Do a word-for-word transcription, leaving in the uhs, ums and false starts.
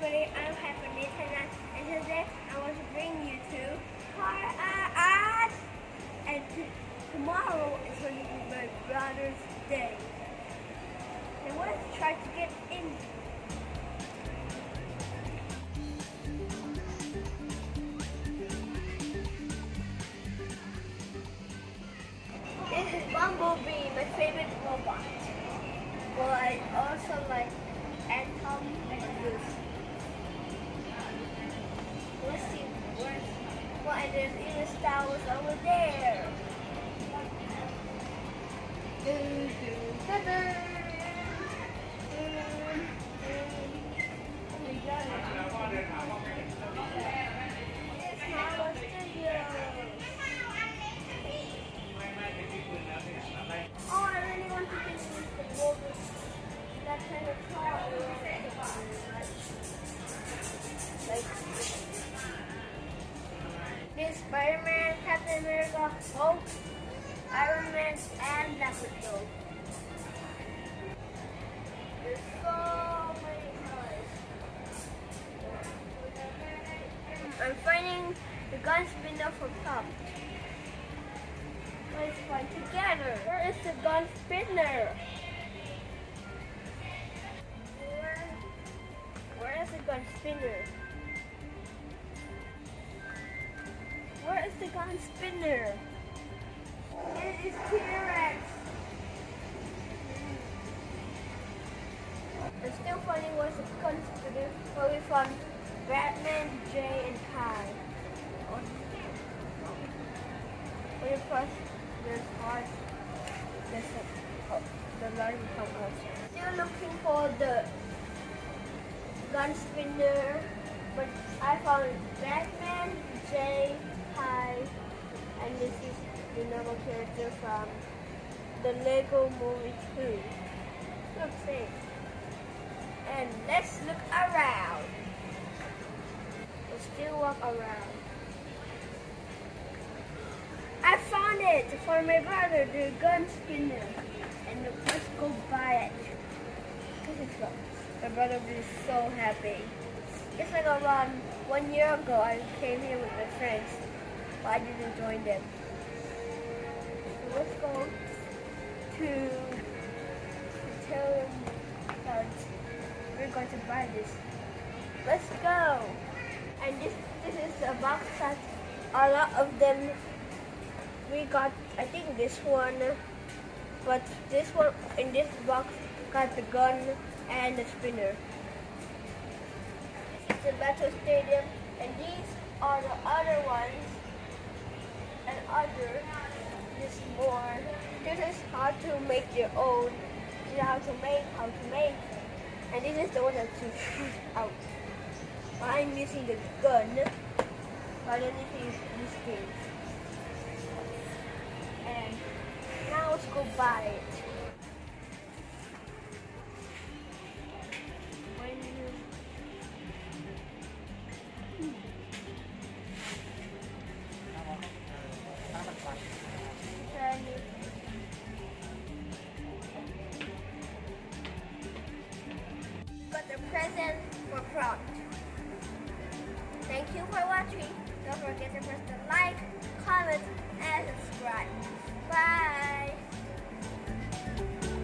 everybody, I'm Hyper Nathan, and today I want to bring you to Car Art. And tomorrow is going to be my brother's day. And let's try to get in. This is Bumblebee, my favorite robot. Well, I also like Atom and Goose. Let's see where's well, and there's even Star Wars over there. Do, do, da, da. Do, do. Oh my God. It's Marvel Studios. Oh, I really want to finish the book. That kind of car. Like this Spider-Man, Captain America, Hulk, Iron Man, and Black Widow. There's so many cars. I'm finding the gun spinner for Pop. Let's find together. Where is the gun spinner? Where, where is the gun spinner? Where is the gun spinner? It is T-Rex. I'm still finding what's the gun spinner, but we found Batman, Jay, and Kai. When you press this hard, there's a, oh, the line comes out. Still looking for the gun spinner, but I found Batman, Jay, Kai, and this is the normal character from the Lego Movie two. Look, see. And let's look around. We'll still walk around. I found it for my brother, the gun spinner. And let's go buy it. This is fun. My brother will be so happy. It's like around one year ago, I came here with my friends, but I didn't join them. So let's go to tell them that we're going to buy this. Let's go. And this this is a box that a lot of them we got. I think this one, but this one in this box got the gun and the spinner. This is the Battle Stadium, and these are the other ones, and other. This more. This is how to make your own. This is how to make, how to make, and this is the one that you shoot out. I'm using the gun, but I don't need to use these things. And now let's go buy it. When you got the present for Prompt. Thank you for watching. Don't forget to press the like, comment, and subscribe. Bye!